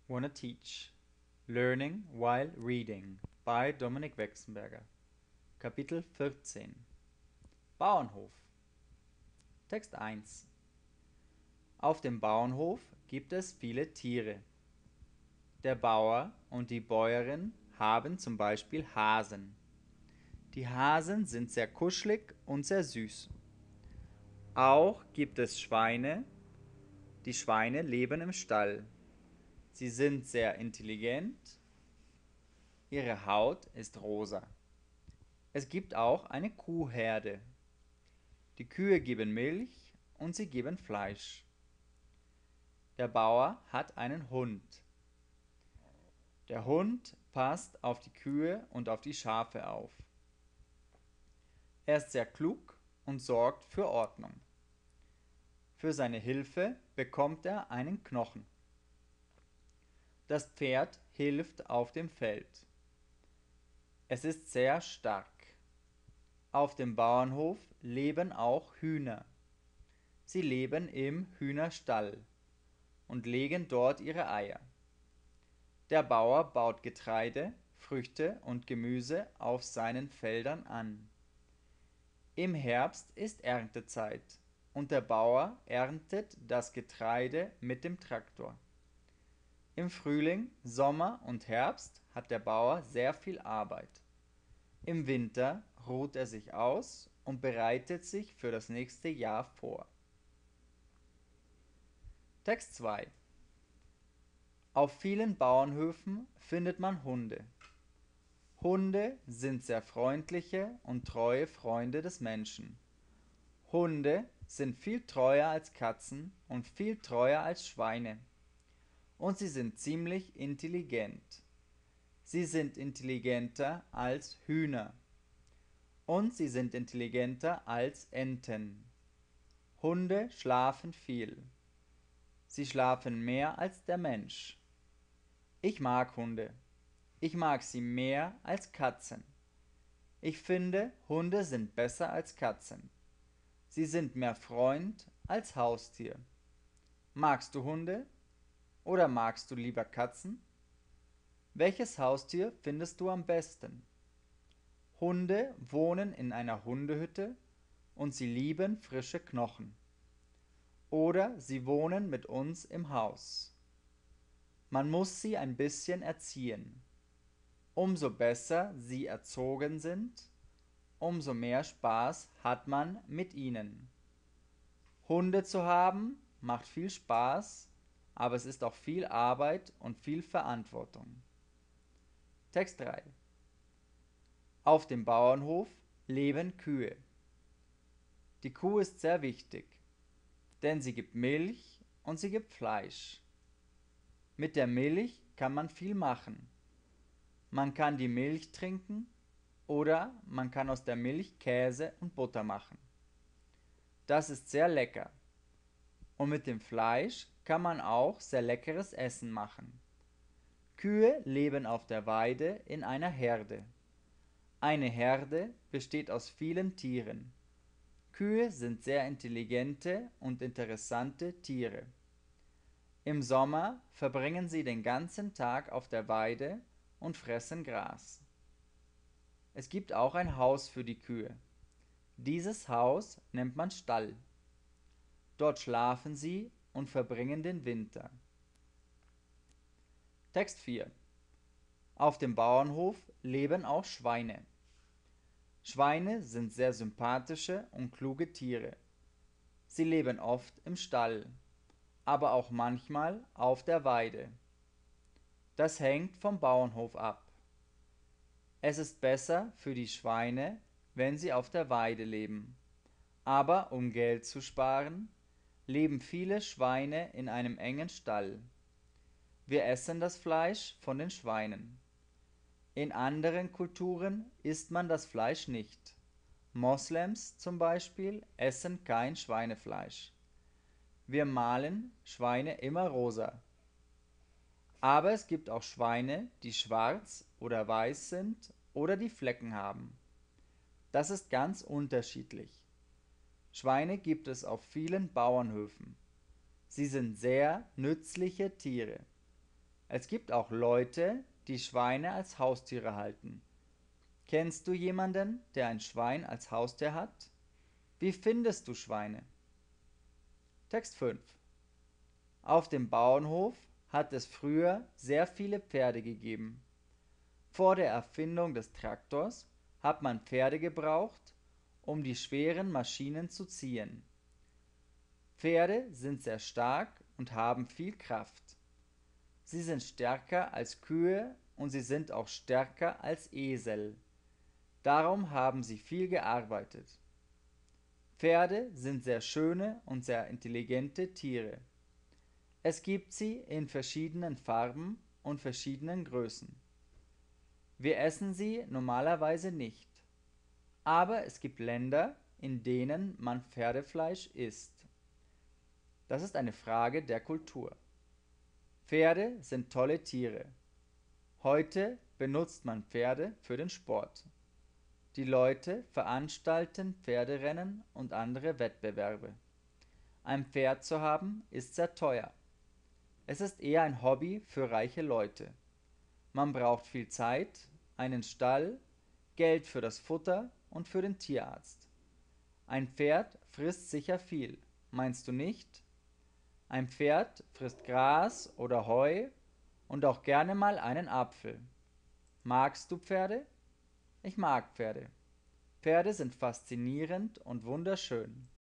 Wanna Teach Learning While Reading bei Dominik Wechsenberger. Kapitel 14 Bauernhof. Text 1. Auf dem Bauernhof gibt es viele Tiere. Der Bauer und die Bäuerin haben zum Beispiel Hasen. Die Hasen sind sehr kuschelig und sehr süß. Auch gibt es Schweine. Die Schweine leben im Stall. Sie sind sehr intelligent. Ihre Haut ist rosa. Es gibt auch eine Kuhherde. Die Kühe geben Milch und sie geben Fleisch. Der Bauer hat einen Hund. Der Hund passt auf die Kühe und auf die Schafe auf. Er ist sehr klug und sorgt für Ordnung. Für seine Hilfe bekommt er einen Knochen. Das Pferd hilft auf dem Feld. Es ist sehr stark. Auf dem Bauernhof leben auch Hühner. Sie leben im Hühnerstall und legen dort ihre Eier. Der Bauer baut Getreide, Früchte und Gemüse auf seinen Feldern an. Im Herbst ist Erntezeit und der Bauer erntet das Getreide mit dem Traktor. Im Frühling, Sommer und Herbst hat der Bauer sehr viel Arbeit. Im Winter ruht er sich aus und bereitet sich für das nächste Jahr vor. Text 2. Auf vielen Bauernhöfen findet man Hunde. Hunde sind sehr freundliche und treue Freunde des Menschen. Hunde sind viel treuer als Katzen und viel treuer als Schweine. Und sie sind ziemlich intelligent. Sie sind intelligenter als Hühner. Und sie sind intelligenter als Enten. Hunde schlafen viel. Sie schlafen mehr als der Mensch. Ich mag Hunde. Ich mag sie mehr als Katzen. Ich finde, Hunde sind besser als Katzen. Sie sind mehr Freund als Haustier. Magst du Hunde? Oder magst du lieber Katzen? Welches Haustier findest du am besten? Hunde wohnen in einer Hundehütte und sie lieben frische Knochen. Oder sie wohnen mit uns im Haus. Man muss sie ein bisschen erziehen. Umso besser sie erzogen sind, umso mehr Spaß hat man mit ihnen. Hunde zu haben macht viel Spaß, aber es ist auch viel Arbeit und viel Verantwortung. Text 3. Auf dem Bauernhof leben Kühe. Die Kuh ist sehr wichtig, denn sie gibt Milch und sie gibt Fleisch. Mit der Milch kann man viel machen. Man kann die Milch trinken oder man kann aus der Milch Käse und Butter machen. Das ist sehr lecker. Und mit dem Fleisch kann man auch sehr leckeres Essen machen. Kühe leben auf der Weide in einer Herde. Eine Herde besteht aus vielen Tieren. Kühe sind sehr intelligente und interessante Tiere. Im Sommer verbringen sie den ganzen Tag auf der Weide und fressen Gras. Es gibt auch ein Haus für die Kühe. Dieses Haus nennt man Stall. Dort schlafen sie und verbringen den Winter. Text 4. Auf dem Bauernhof leben auch Schweine. Schweine sind sehr sympathische und kluge Tiere. Sie leben oft im Stall, aber auch manchmal auf der Weide. Das hängt vom Bauernhof ab. Es ist besser für die Schweine, wenn sie auf der Weide leben. Aber um Geld zu sparen, leben viele Schweine in einem engen Stall. Wir essen das Fleisch von den Schweinen. In anderen Kulturen isst man das Fleisch nicht. Moslems zum Beispiel essen kein Schweinefleisch. Wir malen Schweine immer rosa. Aber es gibt auch Schweine, die schwarz oder weiß sind oder die Flecken haben. Das ist ganz unterschiedlich. Schweine gibt es auf vielen Bauernhöfen. Sie sind sehr nützliche Tiere. Es gibt auch Leute, die Schweine als Haustiere halten. Kennst du jemanden, der ein Schwein als Haustier hat? Wie findest du Schweine? Text 5. Auf dem Bauernhof hat es früher sehr viele Pferde gegeben. Vor der Erfindung des Traktors hat man Pferde gebraucht, um die schweren Maschinen zu ziehen. Pferde sind sehr stark und haben viel Kraft. Sie sind stärker als Kühe und sie sind auch stärker als Esel. Darum haben sie viel gearbeitet. Pferde sind sehr schöne und sehr intelligente Tiere. Es gibt sie in verschiedenen Farben und verschiedenen Größen. Wir essen sie normalerweise nicht, aber es gibt Länder, in denen man Pferdefleisch isst. Das ist eine Frage der Kultur. Pferde sind tolle Tiere. Heute benutzt man Pferde für den Sport. Die Leute veranstalten Pferderennen und andere Wettbewerbe. Ein Pferd zu haben ist sehr teuer. Es ist eher ein Hobby für reiche Leute. Man braucht viel Zeit, einen Stall, Geld für das Futter und für den Tierarzt. Ein Pferd frisst sicher viel, meinst du nicht? Ein Pferd frisst Gras oder Heu und auch gerne mal einen Apfel. Magst du Pferde? Ich mag Pferde. Pferde sind faszinierend und wunderschön.